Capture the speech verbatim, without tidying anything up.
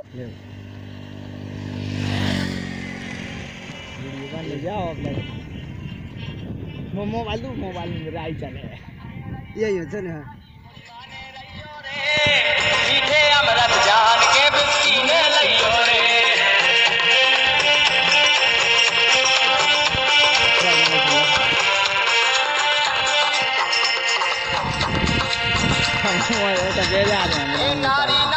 ले वीडियो ले जाओ अपने मोबाइल दो मोबाइल में राई चले ये ये चले मीठे अमृत जान के बिस्कीने लइयो रे हम वो तो दे जा रहे हैं